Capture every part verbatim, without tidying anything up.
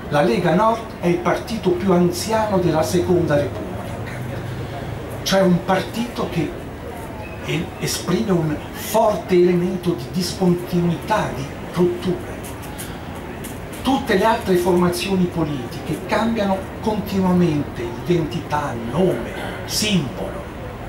La Lega Nord è il partito più anziano della Seconda Repubblica, cioè un partito che esprime un forte elemento di discontinuità, di rottura. Tutte le altre formazioni politiche cambiano continuamente identità, nome, simbolo.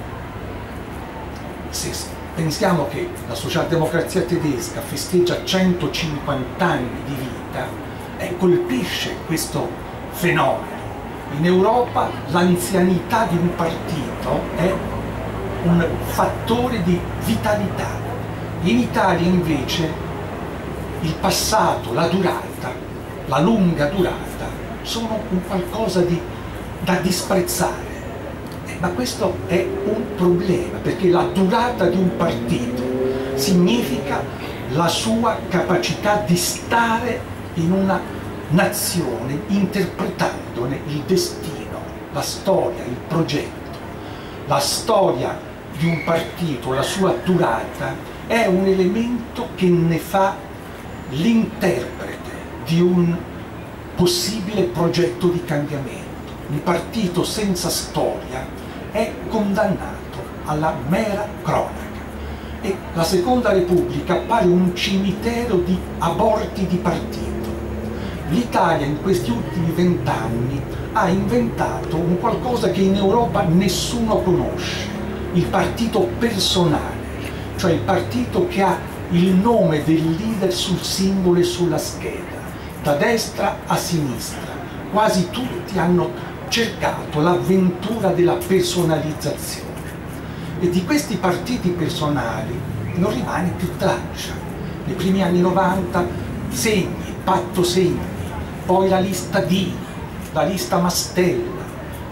Se pensiamo che la socialdemocrazia tedesca festeggia centocinquanta anni di vita, eh, colpisce questo fenomeno. In Europa l'anzianità di un partito è un fattore di vitalità. In Italia invece il passato, la durata, la lunga durata sono un qualcosa di, da disprezzare. Eh, ma questo è un problema, perché la durata di un partito significa la sua capacità di stare in una nazione interpretandone il destino, la storia, il progetto. La storia di un partito, la sua durata, è un elemento che ne fa l'interprete di un possibile progetto di cambiamento. Un partito senza storia è condannato alla mera cronaca. E la Seconda Repubblica appare un cimitero di aborti di partito. L'Italia in questi ultimi vent'anni ha inventato un qualcosa che in Europa nessuno conosce, il partito personale, cioè il partito che ha il nome del leader sul simbolo e sulla scheda, da destra a sinistra. Quasi tutti hanno cercato l'avventura della personalizzazione. E di questi partiti personali non rimane più traccia. Nei primi anni novanta Segni, Patto Segni, poi la lista Dini, la lista Mastella,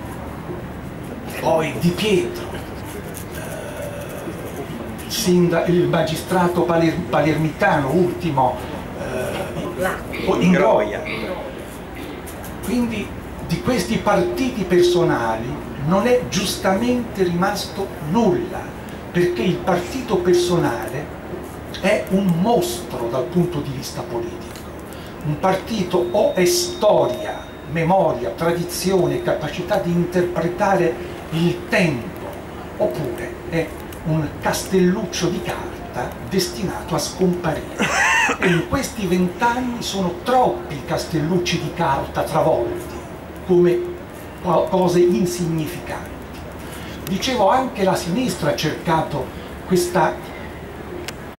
poi Di Pietro, il, sindaco, il magistrato paler, palermitano, ultimo, eh, Ingroia. Quindi di questi partiti personali non è giustamente rimasto nulla, perché il partito personale è un mostro dal punto di vista politico. Un partito o è storia, memoria, tradizione, capacità di interpretare il tempo, oppure è un castelluccio di carta destinato a scomparire. E in questi vent'anni sono troppi i castellucci di carta travolti come cose insignificanti. Dicevo, anche la sinistra ha cercato questa